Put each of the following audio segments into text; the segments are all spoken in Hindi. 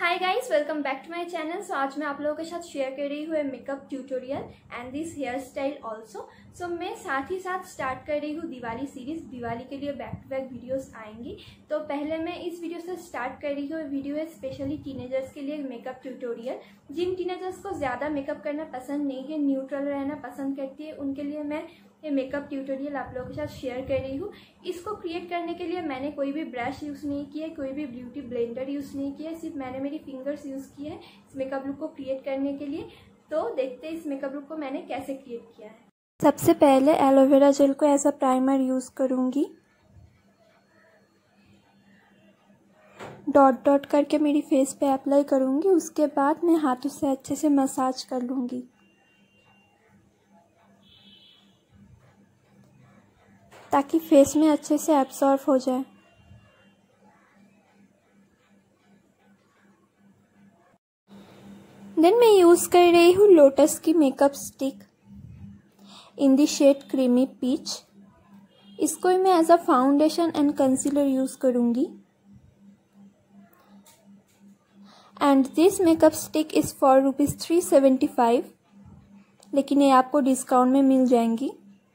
Hi guys, welcome back to my channel. So आज मैं आप लोगों के साथ शेयर कर रही हूँ makeup tutorial and this hairstyle also. So मैं साथ ही साथ स्टार्ट कर रही हूँ दिवाली सीरीज। दिवाली के लिए बैक टू बैक वीडियोस आएंगी। तो पहले मैं इस वीडियो से स्टार्ट कर रही हूँ। वीडियो है स्पेशली टीनेजर्स के लिए मेकअप ट्यूटोरियल। जिन टीनेजर्स को ज़्यादा मेकअप करना पसंद नहीं है, न्यूट्रल रहना पसंद करती है, उनके लिए मैं ये मेकअप ट्यूटोरियल आप लोगों के साथ शेयर कर रही हूँ। इसको क्रिएट करने के लिए मैंने कोई भी ब्रश यूज़ नहीं किया है, कोई भी ब्यूटी ब्लेंडर यूज़ नहीं किया है, सिर्फ मैंने मेरी फिंगर्स यूज़ किए हैं इस मेकअप लुक को क्रिएट करने के लिए। तो देखते हैं इस मेकअप लुक को मैंने कैसे क्रिएट किया है। सबसे पहले एलोवेरा जेल को एज अ प्राइमर यूज़ करूँगी। डॉट डॉट करके मेरी फेस पे अप्लाई करूँगी। उसके बाद मैं हाथों से अच्छे से मसाज कर लूँगी ताकि फेस में अच्छे से एब्सॉर्ब हो जाए। देन मैं यूज़ कर रही हूँ लोटस की makeup stick in the shade creamy peach. इसको मैं as a foundation and concealer use करूँगी। And this makeup stick is for ₹375, लेकिन ये आपको डिस्काउंट में मिल जाएंगी।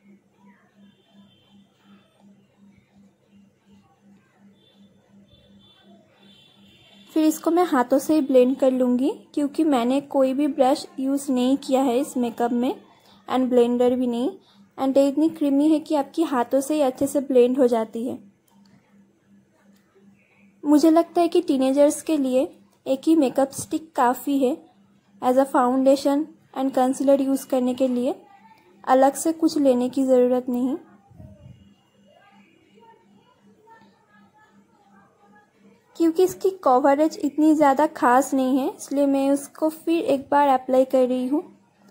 फिर इसको मैं हाथों से ही ब्लेंड कर लूँगी क्योंकि मैंने कोई भी ब्रश यूज़ नहीं किया है इस मेकअप में एंड ब्लेंडर भी नहीं। एंड ये इतनी क्रीमी है कि आपकी हाथों से ही अच्छे से ब्लेंड हो जाती है। मुझे लगता है कि टीनेजर्स के लिए एक ही मेकअप स्टिक काफ़ी है as a foundation and concealer use करने के लिए। अलग से कुछ लेने की ज़रूरत नहीं। क्योंकि इसकी कवरेज इतनी ज़्यादा खास नहीं है, इसलिए मैं उसको फिर एक बार अप्लाई कर रही हूँ।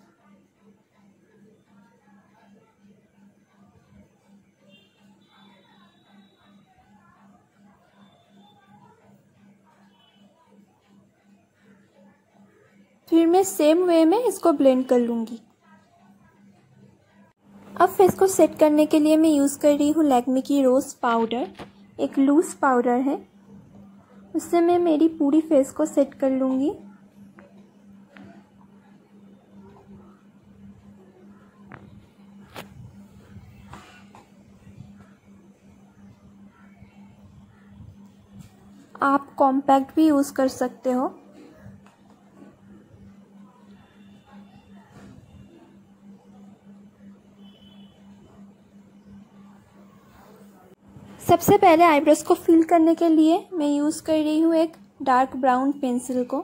फिर मैं सेम वे में इसको ब्लेंड कर लूँगी। अब फेस को सेट करने के लिए मैं यूज़ कर रही हूँ लैक्मे की रोज़ पाउडर। एक लूज़ पाउडर है, उससे मैं मेरी पूरी फेस को सेट कर लूँगी। आप कॉम्पैक्ट भी यूज़ कर सकते हो। सबसे पहले आईब्रोज को फिल करने के लिए मैं यूज़ कर रही हूँ एक डार्क ब्राउन पेंसिल को।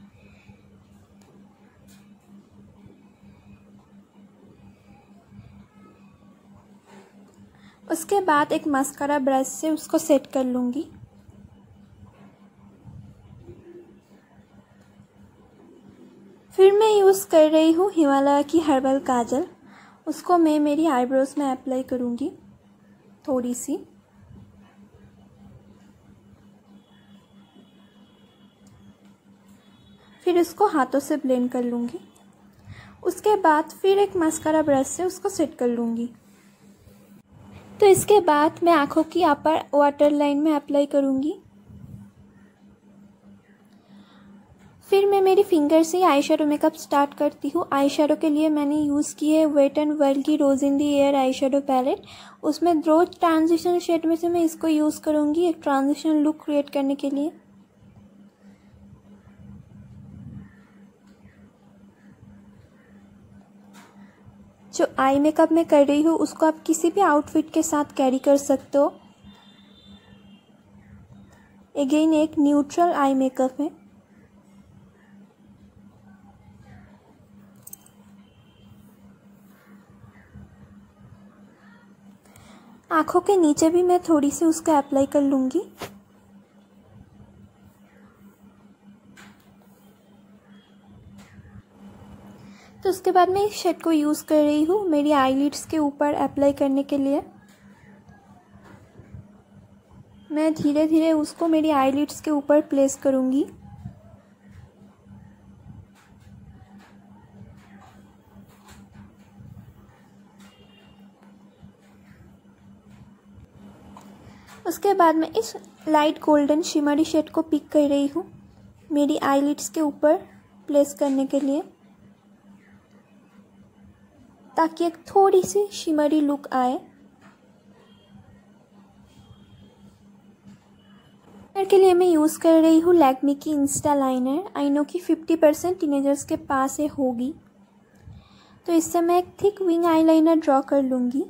उसके बाद एक मस्कारा ब्रश से उसको सेट कर लूँगी। फिर मैं यूज़ कर रही हूँ हिमालय की हर्बल काजल। उसको मैं मेरी आईब्रोज में अप्लाई करूँगी थोड़ी सी। फिर उसको हाथों से ब्लेंड कर लूँगी। उसके बाद फिर एक मस्कारा ब्रश से उसको सेट कर लूँगी। तो इसके बाद मैं आँखों की अपर वाटर लाइन में अप्लाई करूँगी। फिर मैं मेरी फिंगर से आई शेडो मेकअप स्टार्ट करती हूँ। आई शेडो के लिए मैंने यूज़ की है वेट एंड वर्ल्ड की rose in the air eye shadow palette. उसमें दो ट्रांजिशन शेड में से मैं इसको यूज़ करूँगी एक ट्रांजिशन लुक क्रिएट करने के लिए। जो आई मेकअप में कर रही हूँ उसको आप किसी भी आउटफिट के साथ कैरी कर सकते हो। अगेन एक न्यूट्रल आई मेकअप है। आँखों के नीचे भी मैं थोड़ी सी उसको अप्लाई कर लूँगी। तो उसके बाद मैं इस शेड को यूज़ कर रही हूँ मेरी आईलिड्स के ऊपर अप्लाई करने के लिए। मैं धीरे धीरे उसको मेरी आईलिड्स के ऊपर प्लेस करूँगी। उसके बाद मैं इस लाइट गोल्डन शिमरी शेड को पिक कर रही हूँ मेरी आईलिड्स के ऊपर प्लेस करने के लिए, ताकि एक थोड़ी सी शिमरी लुक आए। के लिए मैं यूज़ कर रही हूँ लैक्मे की इंस्टा लाइनर। आई नो कि 50% टीनेजर्स के पास ये होगी, तो इससे मैं एक थिक विंग आईलाइनर ड्रॉ कर लूँगी।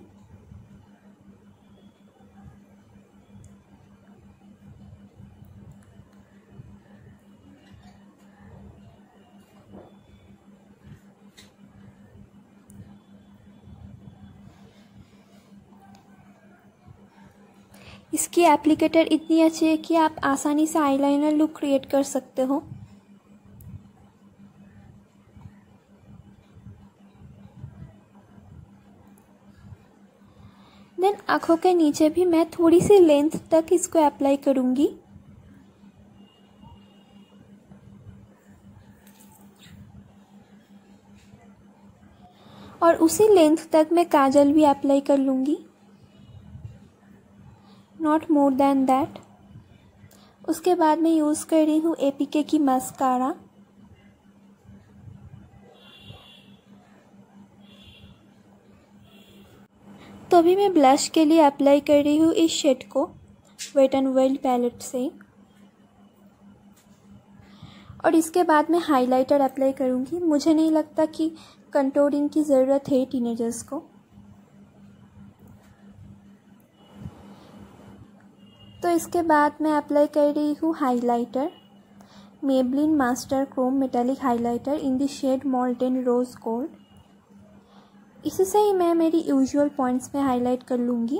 इसकी एप्लीकेटर इतनी अच्छी है कि आप आसानी से आईलाइनर लुक क्रिएट कर सकते हो। देन आँखों के नीचे भी मैं थोड़ी सी लेंथ तक इसको अप्लाई करूँगी। और उसी लेंथ तक मैं काजल भी अप्लाई कर लूँगी, नॉट मोर देन दैट। उसके बाद मैं यूज़ कर रही हूँ एपीके की मस्कारा। तो अभी मैं ब्लश के लिए अप्लाई कर रही हूँ इस शेड को वेट एंड वाइल्ड पैलेट से। और इसके बाद मैं हाइलाइटर अप्लाई करूँगी। मुझे नहीं लगता कि कंटूरिंग की ज़रूरत है टीनेजर्स को। तो इसके बाद मैं अप्लाई कर रही हूँ highlighter, Maybelline master chrome metallic highlighter in the shade molten rose gold. इसी से ही मैं मेरी यूजुअल पॉइंट्स में हाईलाइट कर लूँगी।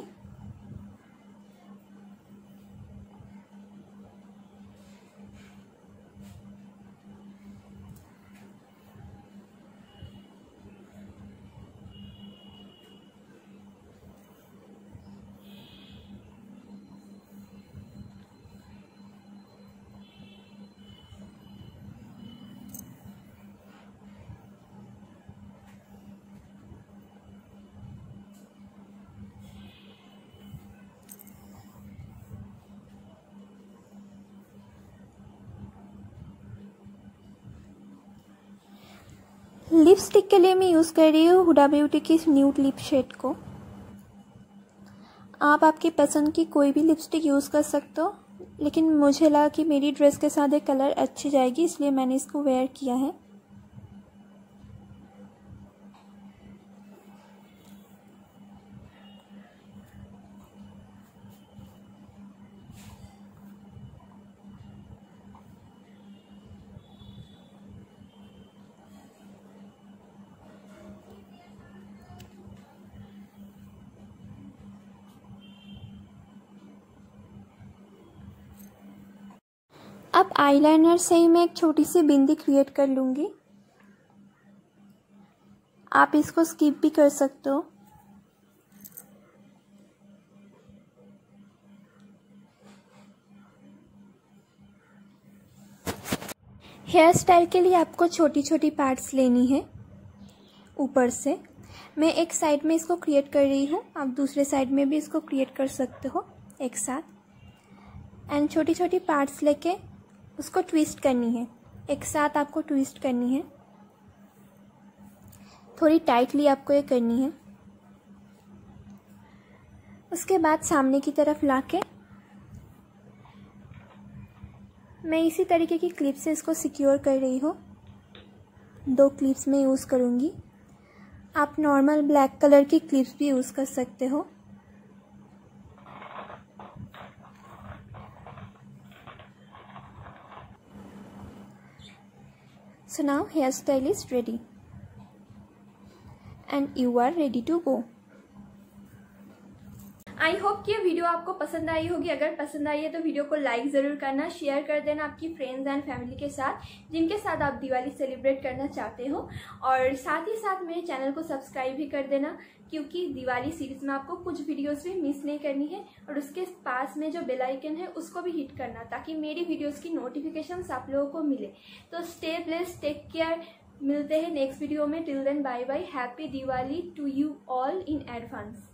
लिपस्टिक के लिए मैं यूज़ कर रही हूँ हुडा ब्यूटी की न्यूड लिप शेड को। आप आपकी पसंद की कोई भी लिपस्टिक यूज़ कर सकते हो, लेकिन मुझे लगा कि मेरी ड्रेस के साथ एक कलर अच्छी जाएगी, इसलिए मैंने इसको वेयर किया है। अब आईलाइनर से ही मैं एक छोटी सी बिंदी क्रिएट कर लूँगी। आप इसको स्किप भी कर सकते हो। हेयर स्टाइल के लिए आपको छोटी छोटी पार्ट्स लेनी है ऊपर से। मैं एक साइड में इसको क्रिएट कर रही हूँ, आप दूसरे साइड में भी इसको क्रिएट कर सकते हो एक साथ। एंड छोटी छोटी पार्ट्स लेके उसको ट्विस्ट करनी है, एक साथ आपको ट्विस्ट करनी है। थोड़ी टाइटली आपको ये करनी है। उसके बाद सामने की तरफ लाके मैं इसी तरीके की क्लिप से इसको सिक्योर कर रही हूँ। 2 क्लिप्स में यूज़ करूँगी। आप नॉर्मल ब्लैक कलर की क्लिप्स भी यूज़ कर सकते हो। So now hairstyle is ready and you are ready to go. I hope कि ये वीडियो आपको पसंद आई होगी। अगर पसंद आई है तो वीडियो को लाइक ज़रूर करना, शेयर कर देना आपकी फ्रेंड्स एंड फैमिली के साथ जिनके साथ आप दिवाली सेलिब्रेट करना चाहते हो। और साथ ही साथ मेरे चैनल को सब्सक्राइब भी कर देना, क्योंकि दिवाली सीरीज़ में आपको कुछ वीडियोस भी मिस नहीं करनी है। और उसके पास में जो बेल आइकन है उसको भी हिट करना, ताकि मेरी वीडियोज़ की नोटिफिकेशंस आप लोगों को मिले। तो स्टे ब्लेस्ड, टेक केयर। मिलते हैं नेक्स्ट वीडियो में। Till then bye bye. Happy Diwali to you all in advance.